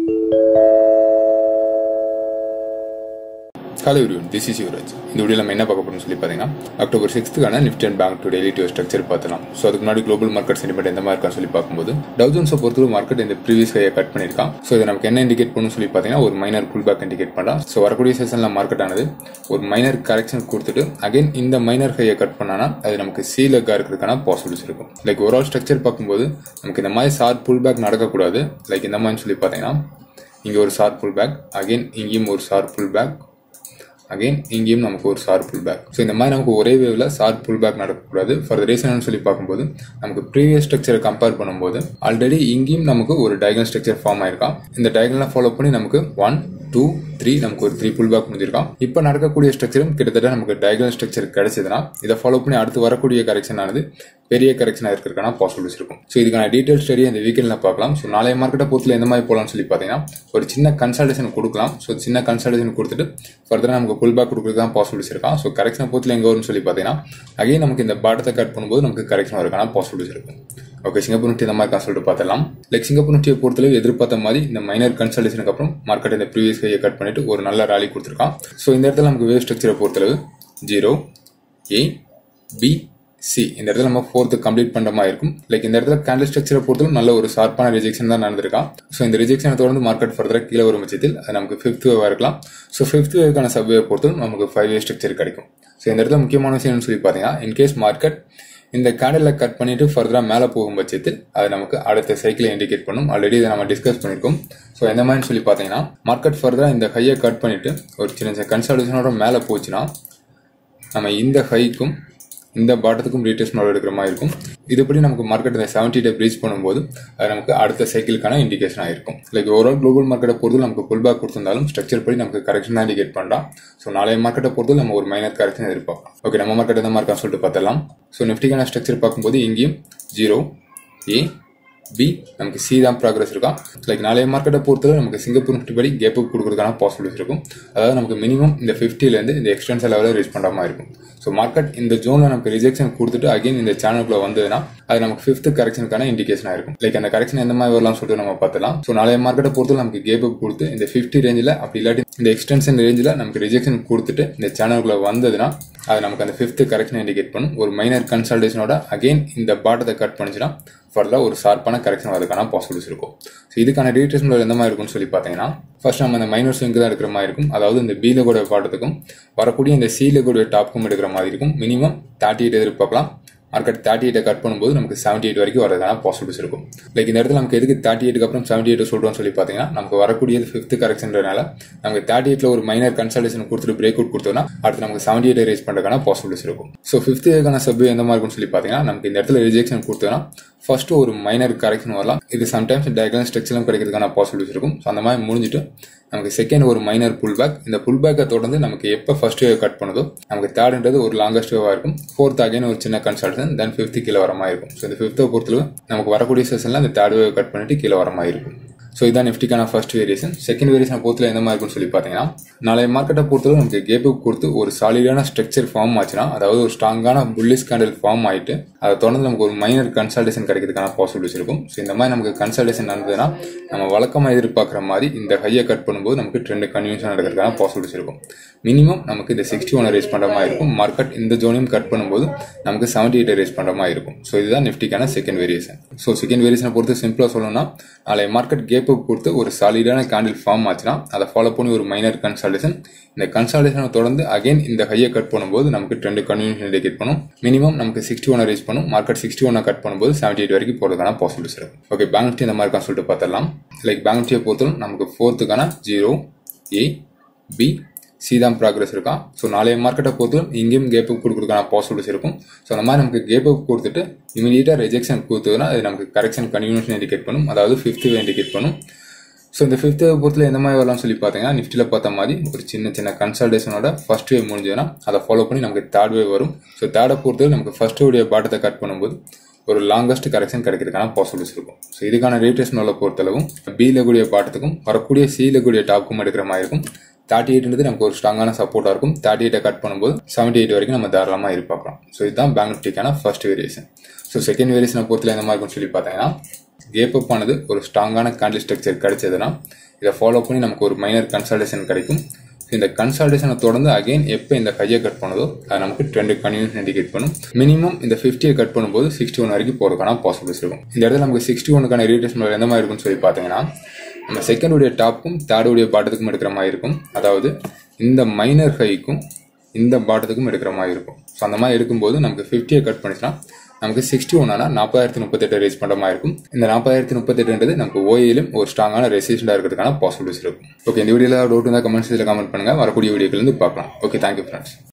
Hello everyone, this is Yuvraj. இந்த வீடியோல நம்ம என்ன பார்க்க போறோம்னு சொல்லி பாத்தீங்கன்னா October 6th Nifty and Bank Daily Wave structure பார்த்தலாம். சோ அதுக்கு முன்னாடி குளோபல் மார்க்கெட் சென்டிமென்ட் எந்த மாதிரி இருக்குன்னு சொல்லி பாக்கும்போது Dow Jones பொறுத்தவரை மார்க்கெட் இந்த previous high கட் பண்ணிருக்கான். சோ இது நமக்கு என்ன இண்டிகேட் பண்ணுன்னு சொல்லி பாத்தீங்கன்னா ஒரு மைனர் புல் பேக் இண்டிகேட் பண்றா. சோ வரக்கூடிய செஷன்ல மார்க்கெட் ஆனது ஒரு மைனர் கரெக்ஷன் கொடுத்துட்டு அகைன் இந்த மைனர் ஹையை கட் பண்ணானா அது நமக்கு சி லெக்கா இருக்கிறதுக்கான பாசிபிலிட்டிஸ் இருக்கும். லைக் ஓவரால் ஸ்ட்ரக்சர் பார்க்கும்போது நமக்கு இந்த மாதிரி ஷார்ப் புல் பேக் நடக்க கூடாது. லைக் இந்த மாதிரி சொல்லி பாத்தீங்கன்னா இங்க ஒரு ஷார்ப் புல் பேக், அகைன் இங்கேயும் ஒரு ஷார்ப் புல் பேக், அகைன் இங்கேயும் நமக்கு ஒரு ஷார்ப் புல் பேக். ஸோ இந்த மாதிரி நமக்கு ஒரே வேவ்ல ஷார்ப் புல் பேக் நடக்கக்கூடாது. ஃபார் த ரீசன் சொல்லி பார்க்கும்போது நமக்கு ப்ரீவியஸ் ஸ்ட்ரக்சரை கம்பேர் பண்ணும்போது ஆல்ரெடி இங்கேயும் நமக்கு ஒரு டயகனல் ஸ்ட்ரக்சர் ஃபார்ம் ஆயிருக்கான். இந்த டயகனலை ஃபாலோ பண்ணி நமக்கு 1, 2, 3 நமக்கு ஒரு 3 புல் பேக் முடிஞ்சிருக்கான். இப்போ நடக்கக்கூடிய ஸ்ட்ரக்சரும் கிட்டத்தட்ட நமக்கு டயகனல் ஸ்ட்ரக்சர் கிடைச்சதுன்னா இதை ஃபாலோ பண்ணி அடுத்து வரக்கூடிய கரெக்ஷன் ஆனது பெரிய கரெக்ஷன் இருக்கிறதுக்கான பாசிபிலிட்டிஸ் இருக்கும். ஸோ இதுக்கான டீடைல் ஸ்டடி இந்த வீக்கெண்ட்ல பார்க்கலாம். ஸோ நாளைய மார்க்கெட்டை பொறுத்தல எந்த மாதிரி போகலாம்னு சொல்லி பார்த்தீங்கன்னா ஒரு சின்ன கன்சல்டேஷன் கொடுக்கலாம். ஸோ சின்ன கன்சல்டேஷன் கொடுத்துட்டு ஃபர்தரா நமக்கு புல் பேக் கொடுக்குறது தான் பாசிபிலிட்டிஸ் இருக்கான். ஸோ கரெக்ஷன் பொறுத்தல எங்க வரும்னு சொல்லி பார்த்தீங்கன்னா அகைன் நமக்கு இந்த பாட்டத்தை கட் பண்ணும்போது நமக்கு கரெக்ஷன் வரதுக்கான பாசிபிலிட்டிஸ் இருக்கும். ஓகே, சிங்கப்பூர் நிஃப்டி இந்த மாதிரி கன்சல்ட் பார்த்தலாம். லைக் சிங்கப்பூர் நிஃப்டியை பொறுத்தளவு எதிர்பார்த்த மாதிரி இந்த மைனர் கன்சல்டேஷனுக்கு அப்புறம் மார்க்கெட் இந்த ப்ரீவியஸ் ஹையை கட் பண்ணிட்டு ஒரு நல்ல ராலி கொடுத்துருக்கான். ஸோ இந்த இடத்துல நமக்கு வேவ் ஸ்ட்ரக்சரை பொறுத்தளவு 0, A, B, C இந்த இடத்துல நம்ம 4th கம்ப்ளீட் பண்ற மாதிரி இருக்கும். லைக் இந்த இடத்துல கேண்டில் ஸ்ட்ரக்சரை பொறுத்தவரை நல்ல ஒரு ஷார்ப்பான ரிஜெக்ஷன் தான் நடந்திருக்கான். ஸோ இந்த ரிஜெக்ஷனை தொடர்ந்து மார்க்கெட் ஃபர்தரா கீழே வரும் பட்சத்தில் அது நமக்கு 5th வேவா இருக்கலாம். ஸோ 5th வேவ்க்கான சப்வே பொறுத்தவரை நமக்கு 5 வே ஸ்ட்ரக்சர் கிடைக்கும். ஸோ இந்த இடத்துல முக்கியமான விஷயம் சொல்லி பார்த்தீங்கன்னா இன்கேஸ் மார்க்கெட் இந்த கேண்டில் கட் பண்ணிட்டு ஃபர்தரா மேலே போகும் பட்சத்தில் அது நமக்கு அடுத்த சைக்கிளை இண்டிகேட் பண்ணும். ஆல்ரெடி இதை நம்ம டிஸ்கஸ் பண்ணிருக்கோம். ஸோ எந்த மாதிரி சொல்லி பார்த்தீங்கன்னா மார்க்கெட் ஃபர்தரா இந்த ஹையை கட் பண்ணிட்டு ஒரு சின்ன கன்சல்டேஷனோட மேலே போச்சுன்னா நம்ம இந்த ஹைக்கும் இந்த பாட்டத்துக்கும் ரீட்ரேஸ்மெண்ட் எடுக்கிற மாதிரி இருக்கும். இதுபடி நமக்கு மார்க்கெட் இந்த 70 டே பிரீச் பண்ணும்போது அது நமக்கு அடுத்த சைக்கிளுக்கான இண்டிகேஷன் ஆயிருக்கும். லைக் ஓவரால் குளோபல் மார்க்கெட்டை பொறுத்து நமக்கு புல் பேக் கொடுத்திருந்தாலும் ஸ்ட்ரக்சர் படி நமக்கு கரெக்ஷன் தான் இண்டிகேட் பண்ணலாம். ஸோ நாளைய மார்க்கெட்டை பொறுத்து நம்ம ஒரு மைனர் கரெக்ஷன் எதிர்பார்க்கலாம். ஓகே, நம்ம மார்க்கெட் எந்த மாதிரி சொல்லிட்டு பார்த்தலாம். ஸோ நிஃப்டிக்கான ஸ்ட்ரக்சர் பார்க்கும்போது இங்கேயும் 0, A, B நமக்கு C தான் ப்ராக்ரஸ் இருக்கும். லைக் நாளைய மார்க்கெட்டை பொறுத்தவரை நமக்கு சிங்கப்பூர் நிஃப்டி படி கேப் அப் கொடுக்கறதுக்கான பாசிபிலிட்டிஸ் இருக்கும். அதாவது நமக்கு மினிமம் இந்த 50லேருந்து இந்த எக்ஸ்டென்ஷன் லெவலில் ரீச் பண்ணுற மாதிரி இருக்கும். ஸோ மார்க்கெட் இந்த ஜோன்ல நமக்கு ரிஜெக்ஷன் கொடுத்துட்டு அகைன் இந்த சேனலுக்குள்ள வந்ததுன்னா அது நமக்கு 5th கரெக்ஷனுக்கான இண்டிகேஷன் ஆயிருக்கும். லைக் அந்த கரெக்ஷன் எந்த மாதிரி வரலாம்னு சொல்லிட்டு நம்ம பார்த்தலாம். ஸோ நாளைய மார்க்கெட்டை பொறுத்தவரை நமக்கு கேப் அப் கொடுத்து இந்த 50 ரேஞ்சில் அப்படி இல்லாட்டி இந்த எக்ஸ்டென்ஷன் ரேஞ்சில் நமக்கு ரிஜெக்ஷன் கொடுத்துட்டு இந்த சேனலுக்குள்ள வந்ததுன்னா அது நமக்கு அந்த 5th கரெக்ஷன் இண்டிகேட் பண்ணும். ஒரு மைனர் கன்சல்டேஷனோட அகைன் இந்த பாட்டத்தை கட் பண்ணிச்சுன்னா ஃபர்தரா ஒரு ஷார்ப்பான கரெக்ஷன் வரதுக்கான பாசிபிலிட்டிஸ் இருக்கும். ஸோ இதுக்கான ரீட்ரேஸ்மெண்ட் எந்த மாதிரி இருக்கும்னு சொல்லி பார்த்தீங்கன்னா ஃபர்ஸ்ட் நம்ம இந்த மைனர் ஸ்விங் தான் இருக்கிற மாதிரி இருக்கும். அதாவது இந்த பி லெகோட பாட்டத்துக்கும் வரக்கூடிய இந்த சி லெகோட டாப்க்கும் எடுக்கிற மாதிரி இருக்கும். மினிமம் 38 எதிர்பார்க்கலாம். மார்க்கெட் 38 கட் பண்ணும்போது நமக்கு 78 வரைக்கும் வரதுக்கான பாசிபிலிட்டிஸ் இருக்கும். லைக் இந்த இடத்துல நமக்கு எதுக்கு 38க்கு அப்புறம் 78 சொல்றோம்னு சொல்லி பார்த்தீங்கன்னா நமக்கு வரக்கூடியது 5th கரெக்ஷன்றனால நமக்கு 38ல ஒரு மைனர் கன்சல்டேஷன் கொடுத்துட்டு பிரேக் அவுட் கொடுத்தோம்னா அடுத்து நமக்கு 78 ரேஸ் பண்றதுக்கான பாசிபிலிட்டிஸ் இருக்கும். ஸோ 5th வேக்கான சப்வே எந்த மாதிரி இருக்கும்னு சொல்லி பார்த்தீங்கன்னா நமக்கு இந்த இடத்துல ரிஜெக்ஷன் கொடுத்தோம்னா ஃபர்ஸ்ட் ஒரு மைனர் கரெக்ஷன் வரலாம். இது சம்டைம்ஸ் டயகனல் ஸ்ட்ரக்சரும் கிடைக்கிறதுக்கான பாசிபிலிட்டிஸ் இருக்கும். ஸோ அந்த மாதிரி முடிஞ்சிட்டு நமக்கு செகண்ட் ஒரு மைனர் புல் பேக். இந்த புல் பேக்கை தொடர்ந்து நமக்கு எப்போ ஃபர்ஸ்ட் வேவ் கட் பண்ணுதோ நமக்கு தேர்ட்ன்றது ஒரு லாங்கஸ்ட் வேவா இருக்கும். 4th அகைன் ஒரு சின்ன கன்சல்டேஷன், தென் 5th கீழே வர மாதிரி இருக்கும். ஸோ இந்த 5th பொறுத்தளவு நமக்கு வரக்கூடிய செஷன்ல அந்த தேர்ட் வேவ் கட் பண்ணிட்டு கீழே வர மாதிரி இருக்கும். ஸோ இதான் நிஃப்டிக்கான ஃபர்ஸ்ட் வேரியேஷன். செகண்ட் வேரியேஷன் பொறுத்தல எந்த மாதிரி இருக்குன்னு சொல்லி பார்த்தீங்கன்னா நாளைய மார்க்கெட்டை பொறுத்தவரை நமக்கு கேப் அப் கொடுத்து ஒரு சாலிடான ஸ்ட்ரக்சர் ஃபார்ம் ஆச்சுன்னா அதாவது ஒரு ஸ்ட்ராங்கான புல்லிஷ் கேண்டில் ஃபார்ம் ஆயிட்டு அதை தொடர்ந்து நமக்கு ஒரு மைனர் கன்சல்டேஷன் கிடைக்கிறதுக்கான பாசிபிலிட்டிஸ் இருக்கும். ஸோ இந்த மாதிரி நமக்கு கன்சல்டேஷன் நடந்ததுன்னா நம்ம வழக்கமாக எதிர்பார்க்குற மாதிரி இந்த ஹையை கட் பண்ணும்போது நமக்கு ட்ரெண்ட் கன்வியூஷன் நடக்கிறதுக்கான பாசிபிலிட்டிஸ் இருக்கும். மினிமம் நமக்கு இந்த 61 ரேஸ் பண்ற மாதிரி இருக்கும். மார்க்கெட் இந்த ஜோனையும் கட் பண்ணும்போது நமக்கு 78 ரேஸ் பண்ற மாதிரி இருக்கும். ஸோ இதுதான் நிஃப்டிக்கான செகண்ட் வேரியேஷன். ஸோ செகண்ட் வேரியேஷனை பொறுத்து சிம்பிளா சொல்லணும்னா நாளைய மார்க்கெட் கேப் அப் கொடுத்து ஒரு சாலிடான கேண்டில் ஃபார்ம் ஆச்சுன்னா அதை ஃபாலோ பண்ணி ஒரு மைனர் கன்சல்டேஷன், இந்த கன்சல்டேஷனை தொடர்ந்து அகைன் இந்த ஹையை கட் பண்ணும்போது நமக்கு ட்ரெண்ட் கன்வியூஷன் இண்டிகேட் பண்ணும். மினிமம் நமக்கு 61 ரீச் பண்ணும். மார்க்கெட் 61 கட் பண்ணும்போது 78 வரைக்கும் போறதுக்கான பாசிபிலிட்டிஸ் இருக்கும். ஓகே, பேங்க் நிஃப்டி இந்த மாதிரி சொல்லிட்டு பார்த்தலாம். லைக் பேங்க் நிஃப்டியை பொறுத்தவரை நமக்கு 4th 0, A, B, C தான் ப்ராக்ரஸ் இருக்கான். ஸோ நாளைய மார்க்கெட்டை பொறுத்தவரை இங்கேயும் கேப் அப் கொடுக்கறதுக்கான பாசிபிலிட்டிஸ் இருக்கும். ஸோ அந்த மாதிரி நமக்கு கேப் அப் கொடுத்துட்டு இமீடியட்டா ரிஜெக்ஷன் கொடுத்ததுன்னா அது நமக்கு கரெக்ஷன் கன்வியூஷன் இண்டிகேட் பண்ணும். அதாவது 5th வே இண்டிகேட் பண்ணும். ஸோ இந்த 5th பொறுத்தல எந்த மாதிரி வரலாம்னு சொல்லி பார்த்தீங்கன்னா நிஃப்டியில் பார்த்த மாதிரி ஒரு சின்ன கன்சல்டேஷனோட ஃபர்ஸ்ட் வேவ் முடிஞ்சதுன்னா அதை ஃபாலோ பண்ணி நமக்கு தேர்ட் வேவ் வரும். ஸோ தேர்டை பொறுத்தவரை நமக்கு ஃபர்ஸ்ட் வேவுடைய பாட்டத்தை கட் பண்ணும்போது ஒரு லாங்கஸ்ட் கரெக்ஷன் கிடைக்கிறதுக்கான பாசிபிலிட்டிஸ் இருக்கும். ஸோ இதுக்கான ரீட்ரேஸ்மெண்ட் பொறுத்தளவும் பி லெகுடைய பாட்டத்துக்கும் வரக்கூடிய சி லெகுடைய டாப்க்கும் எடுக்கிற மாதிரி இருக்கும். 38 நமக்கு ஒரு ஸ்ட்ராங்கான சப்போர்ட்டா இருக்கும். 38 கட் பண்ணும்போது 78 வரைக்கும் நம்ம தாராளமா எதிர்பார்க்கலாம். ஸோ இதுதான் பேங்க் நிஃப்டிக்கான ஃபர்ஸ்ட் வேரியேஷன். ஸோ செகண்ட் வேரியேஷனை பொறுத்தல எந்த மாதிரி இருக்கும்னு சொல்லி பார்த்தீங்கன்னா கேப் அப் ஆனது ஒரு ஸ்ட்ராங்கான கேண்டில் ஸ்ட்ரக்சர் கிடைச்சதுன்னா இதை ஃபாலோ பண்ணி நமக்கு ஒரு மைனர் கன்சால்டேஷன் கிடைக்கும். இந்த கன்சால்டேஷனை தொடர்ந்து அகைன் எப்போ இந்த ஹையை கட் பண்ணுதோ அது நமக்கு ட்ரெண்ட் கன்டினியூஸ் இண்டிகேட் பண்ணும். மினிமம் இந்த 50 கட் பண்ணும்போது 61 வரைக்கும் போறதுக்கான பாசிபிலிட்டிஸ் இருக்கும். இந்த இடத்துல நமக்கு 61க்கான ரீட்ரேஸ்மெண்ட் எந்த மாதிரி இருக்கும்னு சொல்லி பார்த்தீங்கன்னா நம்ம செகண்ட் உடைய டாப்புக்கும் தேர்ட் உடைய பாட்டத்துக்கும் எடுக்கிற மாதிரி இருக்கும். அதாவது இந்த மைனர் ஹைக்கும் இந்த பாட்டத்துக்கும் எடுக்கிற மாதிரி இருக்கும். ஸோ அந்த மாதிரி இருக்கும்போது நமக்கு 50 கட் பண்ணிச்சுன்னா நமக்கு 61 ஆனால் 4038 ரீச் பண்ணுற மாதிரி இருக்கும். இந்த 4038 நமக்கு ஓயிலும் ஒரு ஸ்ட்ராங்கான ரெசிஸ்டண்டாக இருக்கிறதுக்கான பாசிபிலிட்டிஸ் இருக்கும். ஓகே, இந்த வீடியோவில் டவுட் இருந்தால் கமெண்ட்ஸில் கமெண்ட் பண்ணுங்க. வரக்கூடிய வீடியோக்கள் பார்க்கலாம். Okay, thank you friends.